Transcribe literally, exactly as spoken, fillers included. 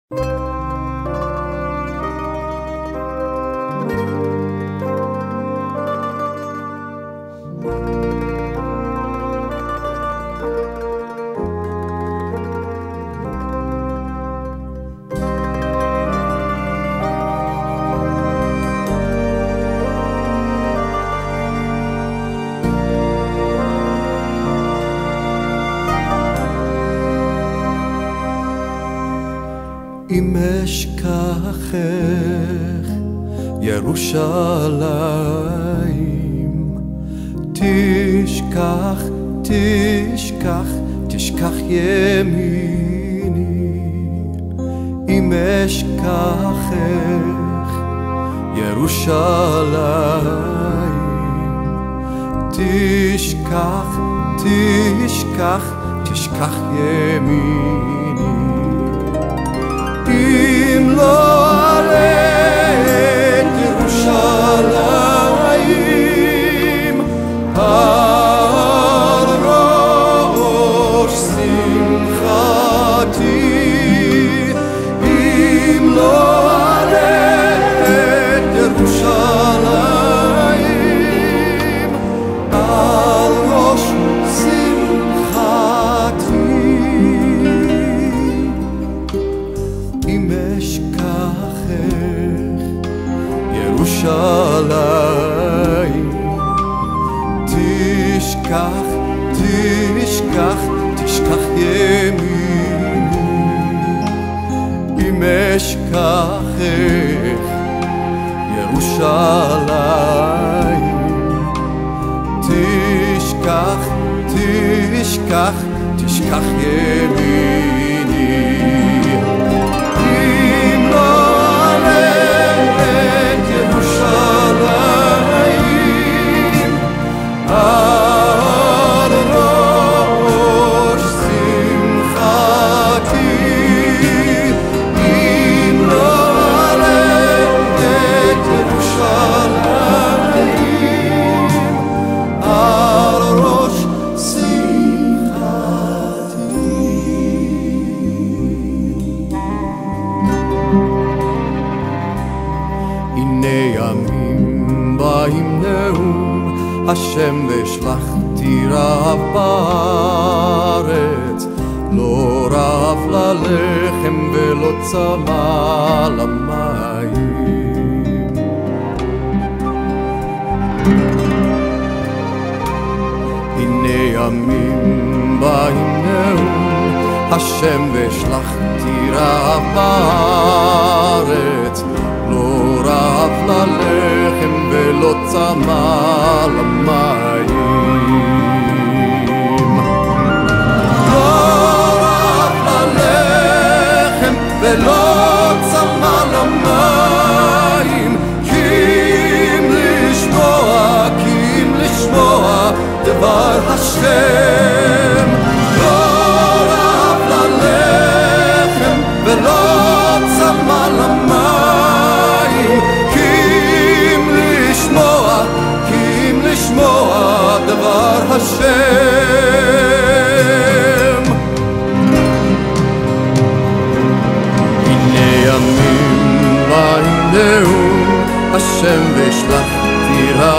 אם אשכחך ירושלים, תשכח, תשכח, תשכח ימיני. אם אשכחך ירושלים, תשכח, תשכח, תשכח ימיני. אם לא אראה את ירושלים על ראש שמחתי, אם לא אראה את ירושלים על ראש שמחתי, אם אשכחך ירושלים, תשכח, תשכח, תשכח ימיני. אם אשכחך ירושלים, תשכח, תשכח, תשכח ימיני. אם לא אראה את ירושלים על ראש שמחתי, אם לא אראה את ירושלים על ראש שמחתי. הנה ימים באים נאום השם ושלחתי רעב בארץ, לא רעב ללחם ולא צמא למים. הנה ימים באים נאום השם ושלחתי רעב בארץ, לא רעב ללחם ולא צמא למים. לא רעב ללחם ולא צמא למים, כי אם לשמוע, כי אם לשמוע דבר השם. לא רעב ללחם ולא צמא למים, כי אם לשמוע, כי אם לשמוע דבר השם. הנה ימים באים נאום השם ושלחתי רעב